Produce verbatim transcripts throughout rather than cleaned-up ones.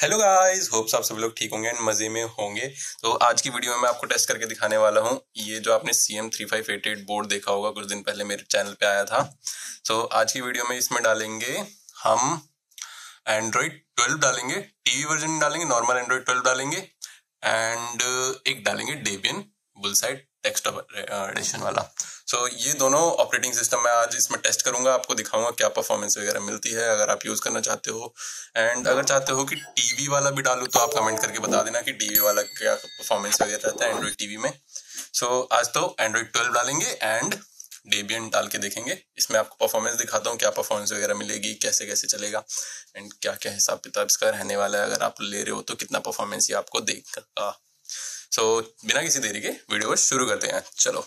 Hello guys, hopes आप सब लोग ठीक होंगे एंड मजे में होंगे। तो आज की वीडियो में मैं आपको टेस्ट करके दिखाने वाला हूँ। ये जो आपने C M three five eight eight board देखा होगा, कुछ दिन पहले मेरे चैनल पे आया था। तो आज की वीडियो में इसमें डालेंगे हम एंड्रॉइड ट्वेल्व डालेंगे, टीवी वर्जन डालेंगे, नॉर्मल एंड्रॉइड ट्वेल्व डालेंगे एंड एक डालेंगे डेबियन बुलसाइड डेस्कटॉप एडिशन वाला। सो so, ये दोनों ऑपरेटिंग सिस्टम मैं आज इसमें टेस्ट करूंगा, आपको दिखाऊंगा क्या परफॉर्मेंस वगैरह मिलती है अगर आप यूज करना चाहते हो। एंड अगर चाहते हो कि टीवी वाला भी डालूं तो आप कमेंट करके बता देना कि टीवी वाला क्या परफॉर्मेंस वगैरह रहता है एंड्रॉइड टीवी में। सो so, आज तो एंड्रॉइड ट्वेल्व डालेंगे एंड डेबियन डाल के देखेंगे। इसमें आपको परफॉर्मेंस दिखाता हूँ, क्या परफॉर्मेंस वगैरह मिलेगी, कैसे कैसे चलेगा एंड क्या क्या हिसाब किताब इसका रहने वाला है। अगर आप ले रहे हो तो कितना परफॉर्मेंस ये आपको देगा। सो so, बिना किसी देरी के वीडियो को शुरू करते हैं। चलो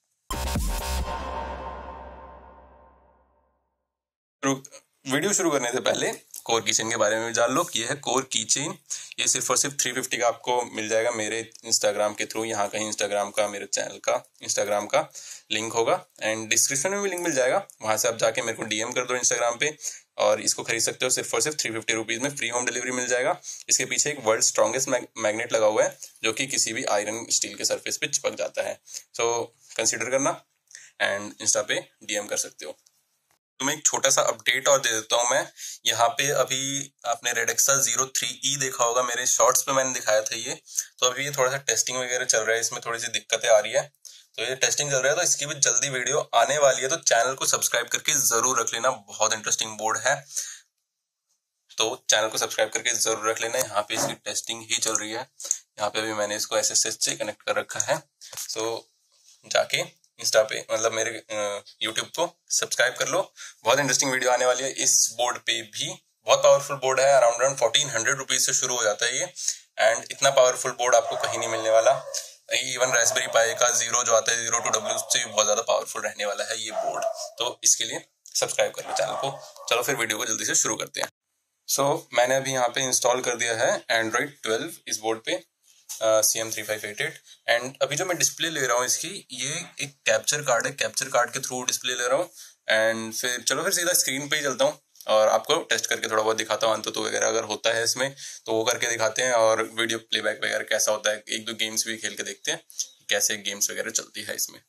वीडियो शुरू करने से पहले कोर कीचेन के बारे में भी जान लो। ये है कोर कीचेन, ये सिर्फ और सिर्फ थ्री फिफ्टी का आपको मिल जाएगा मेरे इंस्टाग्राम के थ्रू। यहाँ कहीं इंस्टाग्राम का, मेरे चैनल का इंस्टाग्राम का लिंक होगा एंड डिस्क्रिप्शन में भी लिंक मिल जाएगा। वहां से आप जाके मेरे को डीएम कर दो इंस्टाग्राम पे और इसको खरीद सकते हो। सिर्फ और सिर्फ थ्री फिफ्टी रुपीज में फ्री होम डिलीवरी मिल जाएगा। इसके पीछे एक वर्ल्ड स्ट्रॉन्गेस्ट मैग्नेट लगा हुआ है जो कि किसी भी आयरन स्टील के सरफेस पे चिपक जाता है। सो कंसिडर करना एंड इंस्टा पे डीएम कर सकते हो। तुम्हें एक छोटा सा अपडेट और दे देता हूँ मैं। यहाँ पे अभी आपने रेडेक्सा ज़ीरो थ्री ई देखा होगा, मेरे शॉर्ट्स पे मैंने दिखाया था ये। तो अभी ये थोड़ा सा टेस्टिंग वगैरह चल रहा है, इसमें थोड़ी सी दिक्कतें आ रही है। तो ये टेस्टिंग चल रहा है तो इसकी भी जल्दी वीडियो आने वाली है। तो चैनल को सब्सक्राइब करके जरूर रख लेना, बहुत इंटरेस्टिंग बोर्ड है। तो चैनल को सब्सक्राइब करके जरूर रख लेना। यहाँ पे इसकी टेस्टिंग ही चल रही है। यहाँ पे अभी मैंने इसको एस एस एस से कनेक्ट कर रखा है। सो जाके इंस्टा पे मतलब मेरे यूट्यूब को सब्सक्राइब कर लो, बहुत इंटरेस्टिंग वीडियो आने वाली है। इस बोर्ड पे भी बहुत पावरफुल बोर्ड है, around around fourteen hundred rupees से शुरू हो जाता है ये। एंड इतना पावरफुल बोर्ड आपको कहीं नहीं मिलने वाला। इवन रास्पबेरी पाई का जीरो जो आता है, जीरो टू डब्ल्यू से बहुत ज्यादा पावरफुल रहने वाला है ये बोर्ड। तो इसके लिए सब्सक्राइब कर लो चैनल को। चलो फिर वीडियो को जल्दी से शुरू करते हैं। सो so, मैंने अभी यहाँ पे इंस्टॉल कर दिया है एंड्रॉइड ट्वेल्व इस बोर्ड पे, C M three five eight eight. And अभी जो मैं डिस्प्ले ले रहा हूँ इसकी, ये एक कैप्चर कार्ड है, कैप्चर कार्ड के थ्रू डिस्प्ले ले रहा हूँ। एंड फिर चलो फिर सीधा स्क्रीन पे ही चलता हूँ और आपको टेस्ट करके थोड़ा बहुत दिखाता हूँ। अंतुतु वगैरह अगर होता है इसमें तो वो करके दिखाते हैं और वीडियो प्लेबैक वगैरह कैसा होता है, एक दो गेम्स भी खेल के देखते हैं कैसे गेम्स वगैरह चलती है इसमें।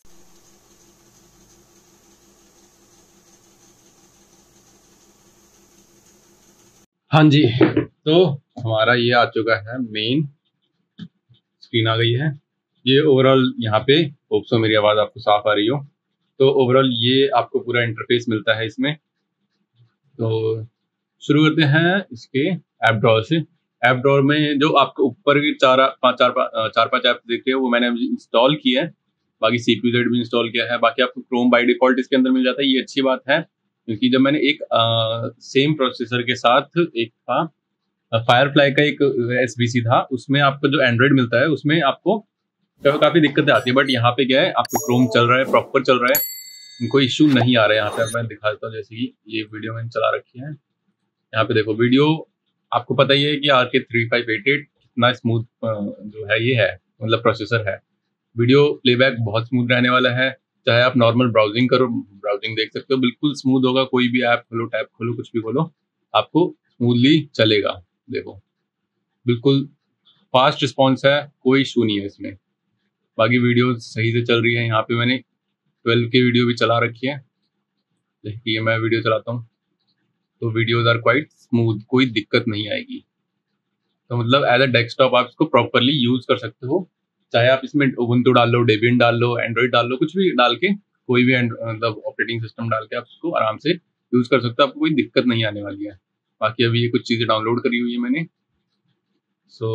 हाँ जी, तो हमारा ये आ चुका है, मेन स्क्रीन आ गई है। ये ओवरऑल यहाँ पे होप सो मेरी आवाज़ आपको साफ आ रही हो। तो ओवरऑल ये आपको पूरा इंटरफेस मिलता है इसमें। तो शुरू करते हैं इसके ऐप ड्रॉअर से। ऐप ड्रॉअर में जो आपको ऊपर की चार पाँच चार पाँच चार पाँच ऐप देखते हैं वो मैंने इंस्टॉल किया है। बाकी सी पी यू जेड भी इंस्टॉल किया है। बाकी आपको क्रोम बाय डिफॉल्ट इसके अंदर मिल जाता है, ये अच्छी बात है क्योंकि जब मैंने एक सेम प्रोसेसर के साथ एक था फायरफ्लाई का एक एस बी सी था, उसमें आपको जो एंड्रॉइड मिलता है उसमें आपको काफी दिक्कतें आती है। बट यहाँ पे क्या है, आपको क्रोम चल रहा है, प्रॉपर चल रहा है, कोई इश्यू नहीं आ रहा है। यहाँ पे मैं दिखा देता हूँ, जैसे कि ये वीडियो मैंने चला रखी है। यहाँ पे देखो वीडियो, आपको पता ही है कि R K three five eight eight कितना स्मूथ जो है ये है, मतलब प्रोसेसर है। वीडियो प्लेबैक बहुत स्मूथ रहने वाला है। चाहे आप नॉर्मल ब्राउजिंग करो, ब्राउजिंग देख सकते हो, बिल्कुल स्मूथ होगा। कोई भी ऐप खोलो, टैब खोलो, कुछ भी खोलो, आपको स्मूथली चलेगा। देखो बिल्कुल फास्ट रिस्पॉन्स है, कोई इशू नहीं है इसमें। बाकी वीडियो सही से चल रही है। यहाँ पे मैंने ट्वेल्व की वीडियो भी चला रखी है। देखिए मैं वीडियो चलाता हूँ तो वीडियोज आर क्वाइट स्मूथ, कोई दिक्कत नहीं आएगी। तो मतलब एज अ डेस्कटॉप आप इसको प्रॉपरली यूज कर सकते हो। चाहे आप इसमें उबुंटू डाल लो, डेबियन डाल लो, एंड्रॉइड डाल लो, कुछ भी डाल के, कोई भी मतलब ऑपरेटिंग सिस्टम डाल के आप इसको आराम से यूज कर सकते हो। आपको कोई दिक्कत नहीं आने वाली है। बाकी अभी ये कुछ चीज़ें डाउनलोड करी हुई है मैंने। सो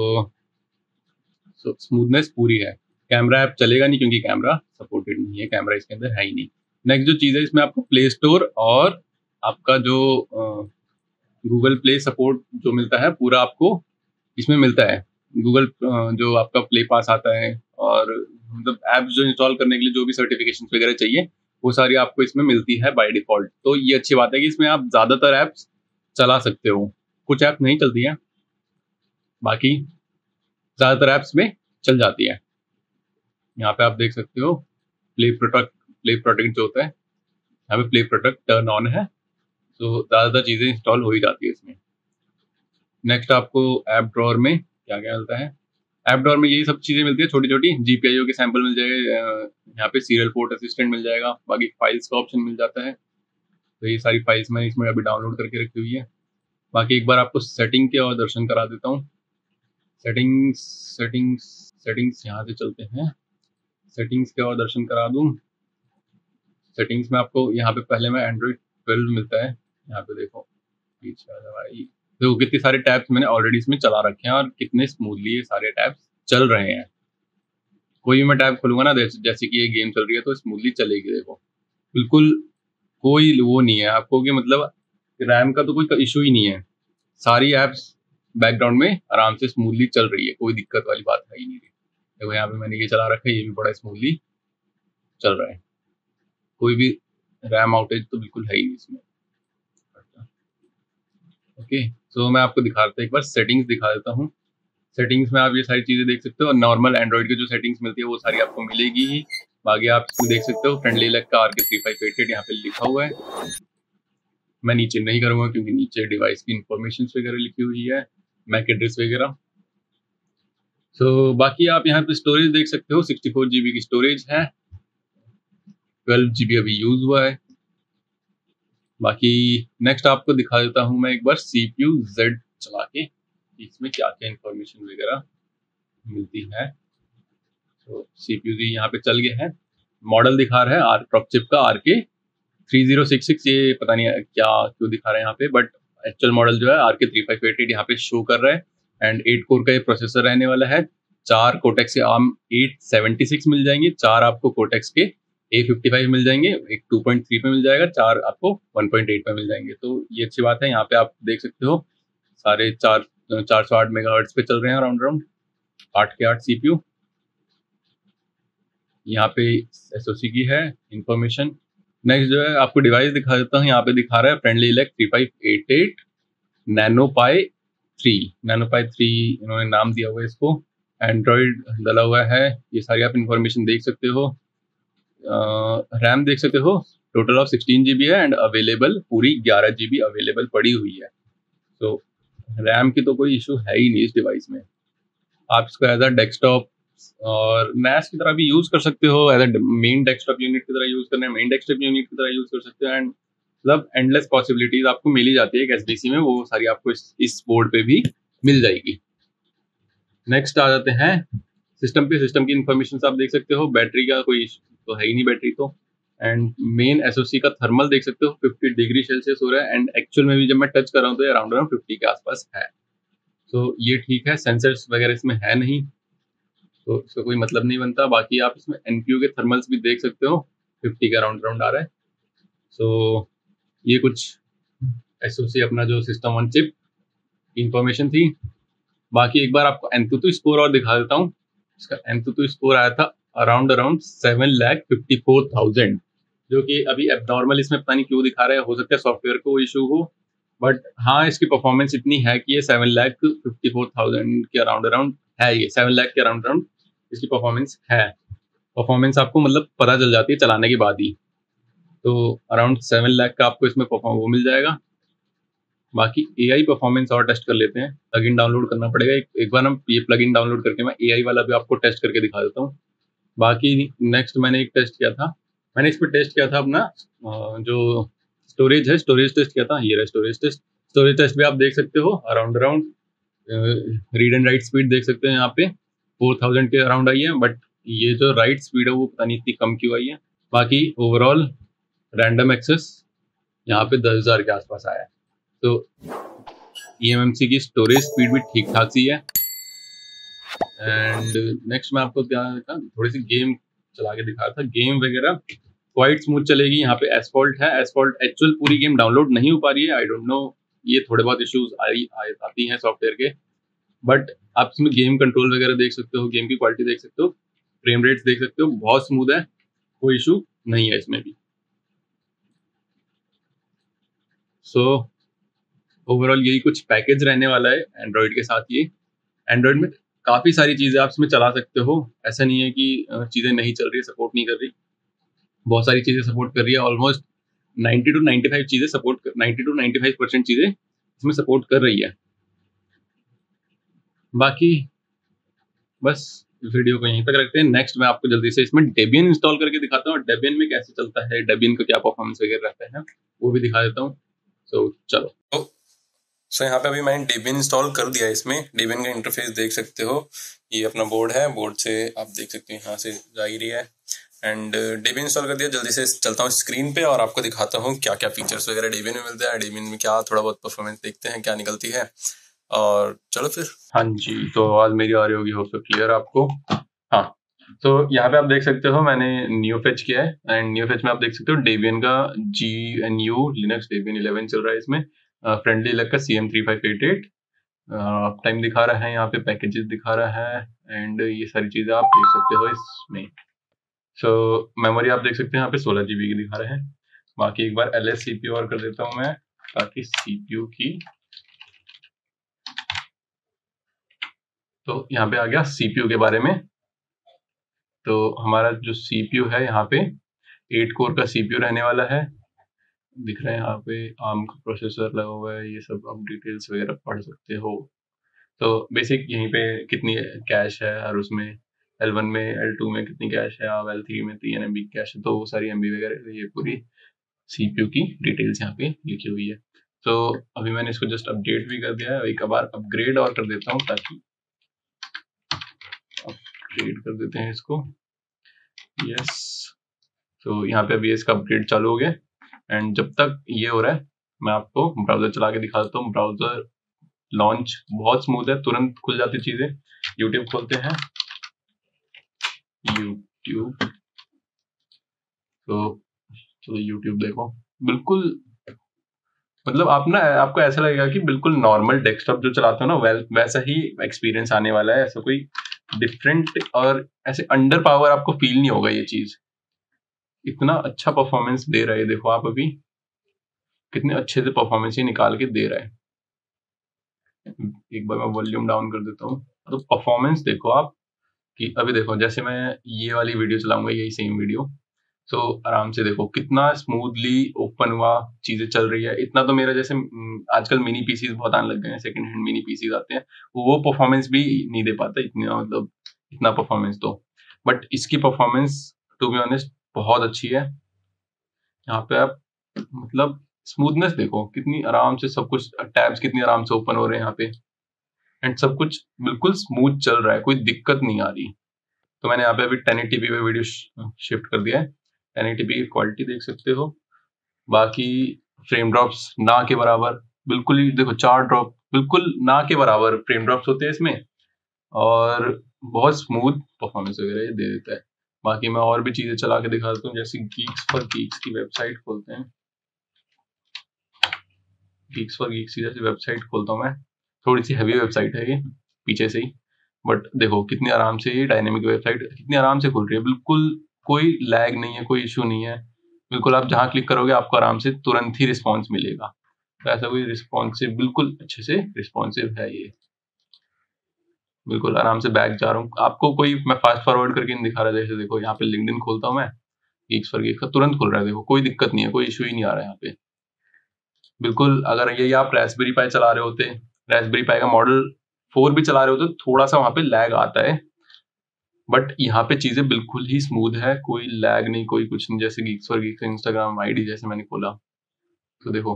सो स्मूथनेस पूरी है। कैमरा ऐप चलेगा नहीं क्योंकि कैमरा सपोर्टेड नहीं है, कैमरा इसके अंदर है ही नहीं। नेक्स्ट जो चीज़ है, इसमें आपको प्ले स्टोर और आपका जो गूगल प्ले सपोर्ट जो मिलता है पूरा आपको इसमें मिलता है। गूगल जो आपका प्ले पास आता है और मतलब ऐप्स जो इंस्टॉल करने के लिए जो भी सर्टिफिकेशन वगैरह चाहिए वो सारी आपको इसमें मिलती है बाय डिफॉल्ट। तो ये अच्छी बात है कि इसमें आप ज़्यादातर ऐप्स चला सकते हो। कुछ ऐप नहीं चलती है, बाकी ज़्यादातर ऐप्स में चल जाती है। यहाँ पे आप देख सकते हो प्ले प्रोटेक्ट, प्ले प्रोटेक्ट जो होता है, यहाँ पे प्ले प्रोटेक्ट टर्न ऑन है। तो ज़्यादातर चीज़ें इंस्टॉल हो ही जाती है इसमें। नेक्स्ट आपको ऐप ड्रॉअर में क्या क्या मिलता है, ऐप ड्रॉअर में यही सब चीज़ें मिलती है छोटी छोटी, जीपीआईओ के सैंपल मिल जाएगा, यहाँ पे सीरियल पोर्ट असिस्टेंट मिल जाएगा, बाकी फाइल्स का ऑप्शन मिल जाता है। तो ये सारी फाइल्स मैंने इसमें अभी डाउनलोड करके रखी हुई है। बाकी एक बार आपको सेटिंग के और दर्शन करा देता हूँ। सेटिंग्स सेटिंग्स सेटिंग्स यहाँ से चलते हैं, सेटिंग्स के और दर्शन करा दूँ। सेटिंग्स में आपको यहाँ पे पहले में एंड्रॉइड ट्वेल्व मिलता है, यहाँ पे देखो पीछे आ जाओ भाई, देखो कितने सारे टैब्स मैंने ऑलरेडी इसमें चला रखे हैं और कितने स्मूथली ये सारे टैब्स चल रहे हैं। कोई भी मैं टैब खोलूंगा ना, जैसे कि ये गेम चल रही है तो स्मूथली चलेगी, देखो बिल्कुल कोई वो नहीं है आपको कि मतलब रैम का तो कोई इशू ही नहीं है, सारी एप्स बैकग्राउंड में आराम से स्मूथली चल रही है, कोई दिक्कत वाली बात है ही नहीं। देखो यहाँ पे मैंने ये चला रखा है, ये भी बड़ा स्मूथली चल रहा है, कोई भी रैम आउटेज तो बिल्कुल है ही नहीं इसमें। ओके, तो मैं आपको दिखा देता हूँ, एक बार सेटिंग्स दिखा देता हूँ। सेटिंग्स में आप ये सारी चीज़ें देख सकते हो, नॉर्मल एंड्रॉइड की जो सेटिंग्स मिलती है वो सारी आपको मिलेगी ही। बाकी आप इसमें देख सकते हो फ्रेंडली इलेक्ट का R K three five eight eight यहाँ पे लिखा हुआ है। मैं नीचे नहीं करूँगा क्योंकि नीचे डिवाइस की इंफॉर्मेशन वगैरह लिखी हुई है, मैक एड्रेस वगैरह। सो so, बाकी आप यहाँ पे स्टोरेज देख सकते हो, सिक्सटी फोर जी बी की स्टोरेज है, ट्वेल्व जी बी अभी यूज हुआ है। बाकी नेक्स्ट आपको दिखा देता हूँ मैं एक बार सी पी यू जेड चला के, इसमें क्या क्या इंफॉर्मेशन वगैरह मिलती है। तो सी पी यू यहाँ पे चल गया है, मॉडल दिखा रहा है आर प्रॉप चिप का R K three zero six six, ये पता नहीं क्या क्यों दिखा रहा है यहाँ पे, बट एक्चुअल मॉडल जो है are K three five eight eight यहाँ पे शो कर रहा है। एंड एट कोर का ये प्रोसेसर रहने वाला है, चार कोटेक्स के आर्म एट सेवेंटी सिक्स मिल जाएंगे, चार आपको कोटेक्स के ए फिफ्टी फाइव मिल जाएंगे, एक टू पॉइंट थ्री पे मिल जाएगा, चार आपको वन पॉइंट एट पे मिल जाएंगे। तो ये अच्छी बात है, यहाँ पे आप देख सकते हो सारे चार चार सौ आठ मेगाहर्ट्ज पे चल रहे हैं अराउंड अराउंड आठ के आठ सीपीयू। यहाँ पे एसओसी की है इंफॉर्मेशन। नेक्स्ट जो है आपको डिवाइस दिखा देता हूँ, यहाँ पे दिखा रहा है friendly elect three five eight eight nano pi three, nano pi three इन्होंने नाम दिया हुआ है इसको, एंड्रॉइड डला हुआ है, ये सारी आप इंफॉर्मेशन देख सकते हो। रैम देख सकते हो total of sixteen G B है एंड अवेलेबल पूरी ग्यारह जी बी अवेलेबल पड़ी हुई है। तो रैम की तो कोई इशू है ही नहीं इस डिवाइस में। आप इसको एज अ डेस्कटॉप और नैस की तरह भी यूज कर सकते हो, as a main desktop unit की तरह यूज करना है, मेन डेस्कटॉप यूनिट की तरह यूज कर सकते हो। एंड मतलब एंडलेस पॉसिबिलिटीज आपको मिल ही जाती है एक एसडीसी में, वो सारी आपको इस, इस बोर्ड पे भी मिल जाएगी। नेक्स्ट आ जाते हैं सिस्टम पे, सिस्टम की इंफॉर्मेशन आप देख सकते हो, बैटरी का कोई तो है ही नहीं बैटरी तो। एंड मेन एसओसी का थर्मल देख सकते हो फिफ्टी डिग्री सेल्सियस हो रहा है, एंड एक्चुअल में भी जब मैं टच कर रहा हूँ तो अराउंड अराउंड फिफ्टी के आसपास है। तो ये ठीक है, सेंसर्स वगैरह इसमें है नहीं तो इसका कोई मतलब नहीं बनता। बाकी आप इसमें एनपीयू के थर्मल्स भी देख सकते हो, फिफ्टी के अराउंड अराउंड आ रहा है। सो so, ये कुछ एसओसी अपना जो सिस्टम ऑन चिप इंफॉर्मेशन थी। बाकी एक बार आपको एंथुतु स्कोर और दिखा देता हूँ। इसका एंथुतु स्कोर आया था around around seven lakh fifty four thousand, जो कि अभी एबनॉर्मल इसमें पता नहीं क्यों दिखा रहा है, हो सकता है सॉफ्टवेयर को इशू हो, बट हाँ इसकी परफॉर्मेंस इतनी है कि ये seven lakh fifty four thousand के अराउंड अराउंड है, ये सेवन लाख के अराउंड अराउंड इसकी परफॉर्मेंस है। परफॉर्मेंस आपको मतलब पता चल जाती है चलाने के बाद ही, तो अराउंड सेवन लाख का आपको इसमें परफॉर्म वो मिल जाएगा। बाकी एआई परफॉर्मेंस और टेस्ट कर लेते हैं, प्लगइन डाउनलोड करना पड़ेगा एक, एक बार हम ये प्लगइन डाउनलोड करके मैं एआई वाला भी आपको टेस्ट करके दिखा देता हूँ। बाकी नेक्स्ट मैंने एक टेस्ट किया था, मैंने इस पर टेस्ट किया था अपना जो स्टोरेज है, स्टोरेज टेस्ट किया था, ये रहा स्टोरेज टेस्ट। स्टोरेज टेस्ट भी आप देख सकते हो around around read and write speed देख सकते हैं यहाँ पे फोर थाउजेंड के अराउंड आई है, बट ये जो राइट स्पीड है वो पता नहीं इतनी कम क्यों आई है। बाकी ओवरऑल रैंडम एक्सेस यहाँ पे दस हजार के आसपास आया है। तो ईएमएमसी की स्टोरेज स्पीड भी ठीक ठाक सी है। एंड नेक्स्ट मैं आपको क्या था, थोड़ी सी गेम चला के दिखाया था, गेम वगैरह क्वाइट स्मूथ चलेगी। यहाँ पे एसफॉल्ट है, एसफॉल्ट एक्चुअल पूरी गेम डाउनलोड नहीं हो पा रही है, आई डोंट नो, ये थोड़े बहुत इश्यूज आई आती हैं सॉफ्टवेयर के, बट आप इसमें गेम कंट्रोल वगैरह देख सकते हो, गेम की क्वालिटी देख सकते हो, फ्रेम रेट्स देख सकते हो, बहुत स्मूथ है, कोई इशू नहीं है इसमें भी। सो ओवरऑल यही कुछ पैकेज रहने वाला है एंड्रॉइड के साथ। ये एंड्रॉइड में काफ़ी सारी चीज़ें आप इसमें चला सकते हो, ऐसा नहीं है कि चीज़ें नहीं चल रही, सपोर्ट नहीं कर रही, बहुत सारी चीज़ें सपोर्ट कर रही है। Almost ninety to ninety five चीज़ें सपोर्ट कर ninety to ninety five percent चीज़ें इसमें सपोर्ट कर रही है। बाकी बस वीडियो को यहीं तक रखते हैं। नेक्स्ट मैं आपको जल्दी से इसमें डेबियन इंस्टॉल करके दिखाता हूँ, डेबियन में कैसे चलता है, डेबियन का क्या परफॉर्मेंस वगैरह रहता है वो भी दिखा देता हूँ। सो चलो। तो सो यहाँ पे अभी मैंने डेबियन इंस्टॉल कर दिया है। इसमें डेबियन का इंटरफेस देख सकते हो, ये अपना बोर्ड है, बोर्ड से आप देख सकते हो यहाँ से जा ही रही है। एंड डेबियन इंस्टॉल कर दिया। जल्दी से चलता हूँ स्क्रीन पे और आपको दिखाता हूँ क्या क्या फीचर्स वगैरह डेबियन में मिलते हैं, डेबियन में क्या थोड़ा बहुत परफॉर्मेंस देखते हैं क्या निकलती है, और चलो फिर। हाँ जी, तो आवाज मेरी आ रही होगी हो तो क्लियर आपको। हाँ, तो यहाँ पे आप देख सकते हो मैंने न्यू फेच किया है, एंड न्यू फेच में आप देख सकते हो डेबियन का G N U Linux Debian eleven चल रहा है इसमें। फ्रेंडली लग का C M three five eight eight uptime दिखा रहा है, यहाँ पे पैकेजेस दिखा रहा है, एंड ये सारी चीजें आप देख सकते हो इसमें। सो so, मेमोरी आप देख सकते हैं यहाँ पे सोलह जीबी की दिखा रहे हैं। बाकी एक बार L S C P U और कर देता हूँ मैं, ताकि सीपीयू की, तो यहाँ पे आ गया सीपीयू के बारे में। तो हमारा जो सीपीयू है यहाँ पे एट कोर का सीपीयू रहने वाला है, दिख रहा है यहाँ पे आर्म का प्रोसेसर लगा हुआ है, ये सब आप डिटेल्स वगैरह पढ़ सकते हो। तो बेसिक यहीं पे कितनी कैश है, और उसमें एल वन में एल टू में कितनी कैश है, और एल थ्री में तीन एम बी कैश है, तो वो सारी एम बी वगैरह ये पूरी सीपीयू की डिटेल्स यहाँ पे लिखी हुई है। तो अभी मैंने इसको जस्ट अपडेट भी कर दिया है, एक बार अपग्रेड और कर देता हूँ, ताकि अपग्रेड कर देते हैं इसको। यस, तो यहाँ पे अभी इसका अपग्रेड चालू हो गया, एंड जब तक ये हो रहा है मैं आपको ब्राउजर चला के दिखा देता हूँ। ब्राउजर लॉन्च बहुत स्मूथ है, तुरंत खुल जाती चीजें। यूट्यूब खोलते हैं, यूट्यूब, तो चलो यूट्यूब देखो, बिल्कुल मतलब आप ना, आपको ऐसा लगेगा कि बिल्कुल नॉर्मल डेस्कटॉप जो चलाते हो ना वै, वैसा ही एक्सपीरियंस आने वाला है। ऐसा कोई डिफरेंट और ऐसे अंडर पावर आपको फील नहीं होगा। ये चीज इतना अच्छा परफॉर्मेंस दे रहा है, देखो आप अभी कितने अच्छे से परफॉर्मेंस ही निकाल के दे रहा है। एक बार मैं वॉल्यूम डाउन कर देता हूँ, तो परफॉर्मेंस देखो आप कि अभी देखो जैसे मैं ये वाली वीडियो चलाऊंगा, यही सेम वीडियो, तो आराम से देखो कितना स्मूथली ओपन हुआ चीजें चल रही है। इतना तो मेरा जैसे आजकल मिनी पीसीज बहुत आने लग गए हैं, सेकंड हैंड मिनी पीसीज आते हैं, वो परफॉर्मेंस भी नहीं दे पाता इतना, मतलब इतना परफॉर्मेंस तो, बट इसकी परफॉर्मेंस टू बी ऑनेस्ट बहुत अच्छी है। यहाँ पे आप मतलब स्मूथनेस देखो कितनी आराम से, सब कुछ टैब्स कितनी आराम से ओपन हो रहे हैं यहाँ पे, एंड सब कुछ बिल्कुल स्मूथ चल रहा है, कोई दिक्कत नहीं आ रही। तो मैंने यहाँ पे अभी टेन एटी पी पे वीडियो शिफ्ट कर दिया है, टेन एटी पी की क्वालिटी देख सकते हो। बाकी फ्रेम ड्रॉप्स ना के बराबर, बिल्कुल ही देखो चार ड्रॉप बिल्कुल ना के बराबर फ्रेम ड्रॉप्स होते हैं इसमें, और बहुत स्मूथ परफॉर्मेंस वगैरह ये दे देता है। बाकी मैं और भी चीजें चला के दिखा देता हूँ, जैसे गीक्स फॉर गीक्स की वेबसाइट खोलते हैं, गीक्स फॉर गीक्स की जैसे वेबसाइट खोलता हूँ मैं, थोड़ी सी हैवी वेबसाइट है ये पीछे से ही, बट देखो कितनी आराम से ये डायनेमिक वेबसाइट कितनी आराम से खुल रही है, बिल्कुल कोई लैग नहीं है, कोई इशू नहीं है, बिल्कुल आप जहां क्लिक करोगे आपको आराम से तुरंत ही रिस्पॉन्स मिलेगा। तो ऐसा कोई रिस्पॉन्सिव, बिल्कुल अच्छे से रिस्पॉन्सिव है ये, बिल्कुल आराम से बैक जा रहा हूँ, आपको कोई मैं फास्ट फॉरवर्ड करके नहीं दिखा रहा। जैसे देखो यहाँ पे लिंक्डइन खोलता हूँ मैं, गीक्स फॉर गीक्स का तुरंत खुल रहा है, देखो कोई दिक्कत नहीं है, कोई इशू ही नहीं आ रहा है यहाँ पे। बिल्कुल अगर ये आप रेस्पबेरी पाई चला रहे होते, रेस्पबेरी पाई का मॉडल फोर भी चला रहे होते, थोड़ा सा वहां पे लैग आता है, बट यहाँ पे चीजें बिल्कुल ही स्मूथ है, कोई लैग नहीं, कोई कुछ नहीं। जैसे geeks for geeks instagram ID जैसे मैंने खोला, तो देखो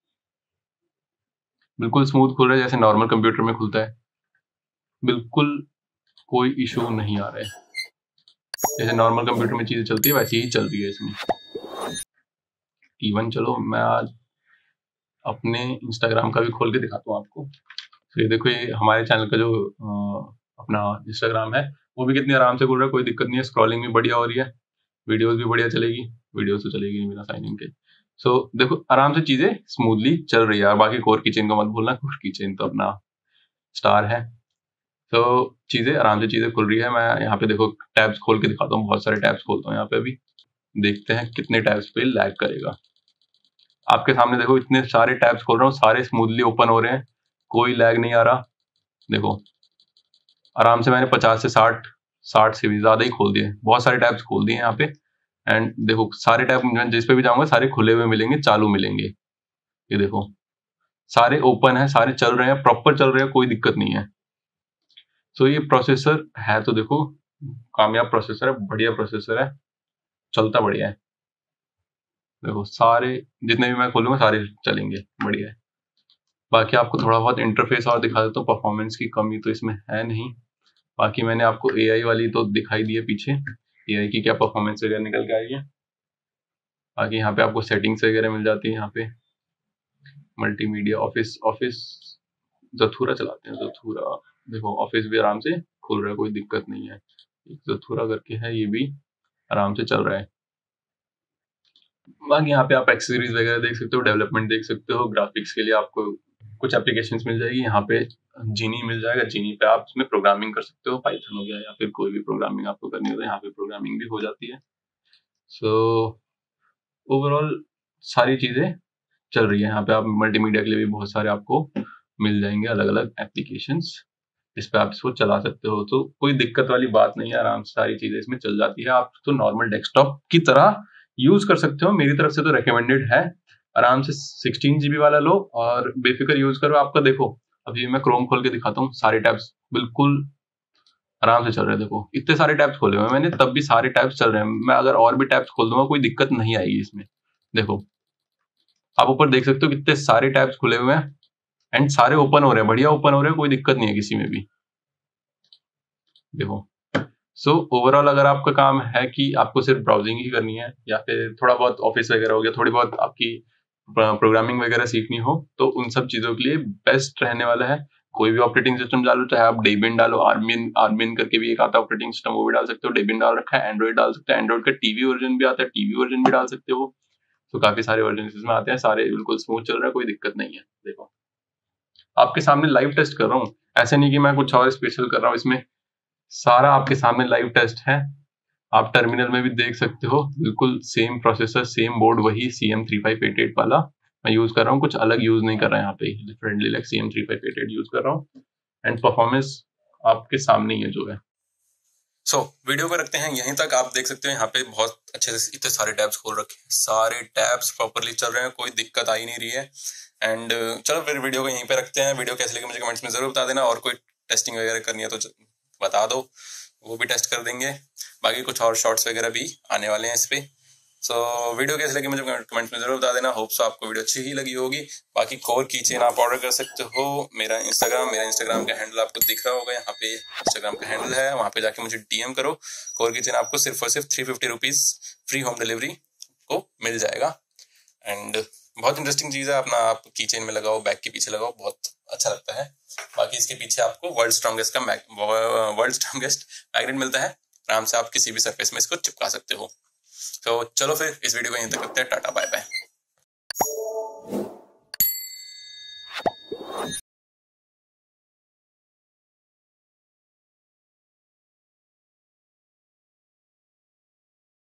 बिल्कुल स्मूथ खुल रहा है, जैसे नॉर्मल कंप्यूटर में खुलता है, बिल्कुल कोई इशू नहीं आ रहा है। जैसे नॉर्मल कंप्यूटर में चीजें चलती है वैसी ही चल रही है इसमें। इवन चलो मैं आज अपने इंस्टाग्राम का भी खोल के दिखाता हूँ आपको। तो ये देखो, ये हमारे चैनल का जो आ, अपना इंस्टाग्राम है वो भी कितनी आराम से खुल रहा है, कोई दिक्कत नहीं है, स्क्रॉलिंग भी बढ़िया हो रही है, वीडियोस भी बढ़िया चलेगी, वीडियोस तो चलेगी नहीं बिना साइन इन के। सो so, देखो आराम से चीजें स्मूथली चल रही है। बाकी कोर किचन को मत भूलना, कोर किचन तो अपना स्टार है। तो चीजें आराम से चीजें खुल रही है। मैं यहाँ पे देखो टैब्स खोल के दिखाता हूँ, बहुत सारे टैब्स खोलता हूँ यहाँ पे, अभी देखते हैं कितने टैब्स पे लैग करेगा। आपके सामने देखो इतने सारे टैब्स खोल रहा हूँ, सारे स्मूथली ओपन हो रहे हैं, कोई लैग नहीं आ रहा। देखो आराम से मैंने पचास से साठ साठ से भी ज्यादा ही खोल दिए, बहुत सारे टैब्स खोल दिए यहाँ पे, एंड देखो सारे टैब जिस पे भी जाऊंगा सारे खुले हुए मिलेंगे, चालू मिलेंगे। ये देखो सारे ओपन है, सारे चल रहे हैं, प्रॉपर चल रहे हैं, कोई दिक्कत नहीं है। सो ये प्रोसेसर है तो देखो कामयाब प्रोसेसर है, बढ़िया प्रोसेसर है, चलता बढ़िया है। देखो सारे जितने भी मैं खोलूंगा सारे चलेंगे, बढ़िया है। बाकी आपको थोड़ा बहुत इंटरफेस और दिखा देता हूँ, परफॉर्मेंस की कमी तो इसमें है नहीं। बाकी मैंने आपको एआई वाली तो दिखाई दी है पीछे, एआई की क्या परफॉर्मेंस वगैरह निकल के आई है। बाकी यहाँ पे आपको सेटिंग्स वगैरह मिल जाती है, यहाँ पे मल्टीमीडिया, ऑफिस ऑफिस जथुरा चलाते हैं, जथुरा। देखो ऑफिस भी आराम से खुल रहा है, कोई दिक्कत नहीं है। जथुरा करके है, ये भी आराम से चल रहा है। बाकी यहाँ पे आप एक्सेसरीज वगैरह देख सकते हो, डेवलपमेंट देख सकते हो, ग्राफिक्स के लिए आपको कुछ एप्लीकेशंस मिल जाएगी। यहाँ पे जीनी मिल जाएगा, जीनी पे आप इसमें प्रोग्रामिंग कर सकते हो, पाइथन हो गया या फिर कोई भी प्रोग्रामिंग आपको करनी हो तो यहाँ पे प्रोग्रामिंग भी हो जाती है। सो ओवरऑल सारी चीजें चल रही है। यहाँ पे आप मल्टीमीडिया के लिए भी बहुत सारे आपको मिल जाएंगे अलग अलग एप्लीकेशंस, इस पे आप इसको चला सकते हो। तो कोई दिक्कत वाली बात नहीं है, आराम से सारी चीजें इसमें चल जाती है। आप तो नॉर्मल डेस्कटॉप की तरह यूज कर सकते हो, मेरी तरफ से तो रिकमेंडेड है। आराम से सिक्सटीन जीबी वाला लो और बेफिक्र यूज करो। आपका देखो अभी मैं क्रोम खोल के दिखाता हूँ, सारे टैब्स बिल्कुल आराम से चल रहे हैं। देखो इतने सारे टैब्स खोले हुए हैं मैंने, तब भी सारे टैब्स चल रहे हैं। मैं अगर और भी टैब्स खोल दूंगा कोई दिक्कत नहीं आएगी इसमें। देखो आप ऊपर देख सकते हो कितने सारे टैब्स खुले हुए हैं एंड सारे ओपन हो रहे हैं, बढ़िया ओपन हो रहे हैं, कोई दिक्कत नहीं है किसी में भी। देखो सो ओवरऑल अगर आपका काम है कि आपको सिर्फ ब्राउजिंग ही करनी है या फिर थोड़ा बहुत ऑफिस वगैरह हो गया, थोड़ी बहुत आपकी प्रोग्रामिंग वगैरह सीखनी हो, तो उन सब चीजों के लिए बेस्ट रहने वाला है। कोई भी ऑपरेटिंग सिस्टम डालो, चाहे आप डेबियन डालो, आर्मिन आर्मिन करके भी एक आता है ऑपरेटिंग सिस्टम, वो भी डाल सकते हो। डेबियन डाल रखा है, एंड्रॉइड डाल सकते हैं, एंड्रॉइड का टीवी वर्जन भी आता है, टीवी वर्जन भी डाल सकते हो। तो काफी सारे वर्जन इसमें आते हैं, सारे बिल्कुल स्मूथ चल रहा है, कोई दिक्कत नहीं है। देखो आपके सामने लाइव टेस्ट कर रहा हूँ, ऐसे नहीं कि मैं कुछ और स्पेशल कर रहा हूँ, इसमें सारा आपके सामने लाइव टेस्ट है। आप टर्मिनल में भी देख सकते हो, बिल्कुल सेम प्रोसेसर, सेम बोर्ड, वही C M three five eight eight वाला मैं यूज कर रहा हूँ, कुछ अलग यूज नहीं कर रहा है। यहाँ पे differently like C M three five eight eight use कर रहा हूँ एंड परफॉर्मेंस आपके सामने ही है जो है। सो so, वीडियो को रखते हैं यहीं तक। आप देख सकते हो यहाँ पे बहुत अच्छे से इतने सारे टैब्स खोल रखे हैं, सारे टैब्स प्रॉपरली चल रहे हैं, कोई दिक्कत आ ही नहीं रही है। एंड चलो फिर वीडियो को यहीं पे रखते हैं। वीडियो कैसे लगे मुझे कमेंट्स में जरूर बता देना, और कोई टेस्टिंग वगैरह करनी है तो बता दो, वो भी टेस्ट कर देंगे। बाकी कुछ और शॉर्ट्स वगैरह भी आने वाले हैं इस पे। सो so, वीडियो कैसे लगी मुझे कमेंट्स में जरूर बता देना। होप सो आपको वीडियो अच्छी ही लगी होगी। बाकी कोर की चेन आप ऑर्डर कर सकते हो। मेरा इंस्टाग्राम मेरा इंस्टाग्राम का हैंडल आपको दिख रहा होगा, यहाँ पे इंस्टाग्राम का हैंडल है, वहाँ पे जाके मुझे डीएम करो। कोर की चेन आपको सिर्फ और सिर्फ three fifty rupees free home delivery को मिल जाएगा। एंड बहुत इंटरेस्टिंग चीज़ है, अपना आप की चेन में लगाओ, बैग के पीछे लगाओ, बहुत अच्छा लगता है। बाकी इसके पीछे आपको वर्ल्ड स्ट्रॉन्गेस्ट का वर्ल्ड स्ट्रॉन्गेस्ट मैग्नेट मिलता है, आराम से आप किसी भी सरफेस में इसको चिपका सकते हो। तो चलो फिर इस वीडियो को यहीं तक करते हैं। Tata bye bye.